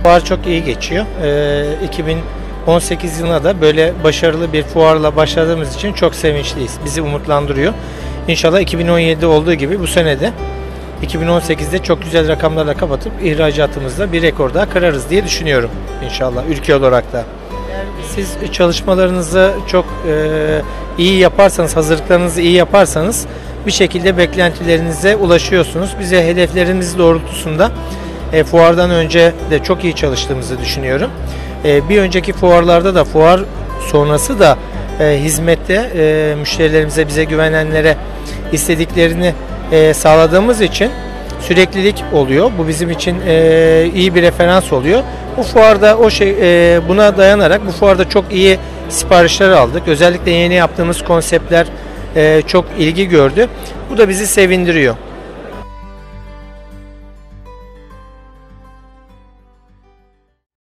fuar çok iyi geçiyor. 2018 yılına da böyle başarılı bir fuarla başladığımız için çok sevinçliyiz. Bizi umutlandırıyor. İnşallah 2017'de olduğu gibi bu sene de 2018'de çok güzel rakamlarla kapatıp ihracatımızda bir rekor daha kırarız diye düşünüyorum inşallah ülke olarak da. Siz çalışmalarınızı çok iyi yaparsanız, hazırlıklarınızı iyi yaparsanız bir şekilde beklentilerinize ulaşıyorsunuz. Bize hedeflerimiz doğrultusunda fuardan önce de çok iyi çalıştığımızı düşünüyorum. Bir önceki fuarlarda da fuar sonrası da hizmette müşterilerimize, bize güvenenlere istediklerini sağladığımız için süreklilik oluyor. Bu bizim için iyi bir referans oluyor. Bu fuarda buna dayanarak bu fuarda çok iyi siparişler aldık. Özellikle yeni yaptığımız konseptler çok ilgi gördü. Bu da bizi sevindiriyor.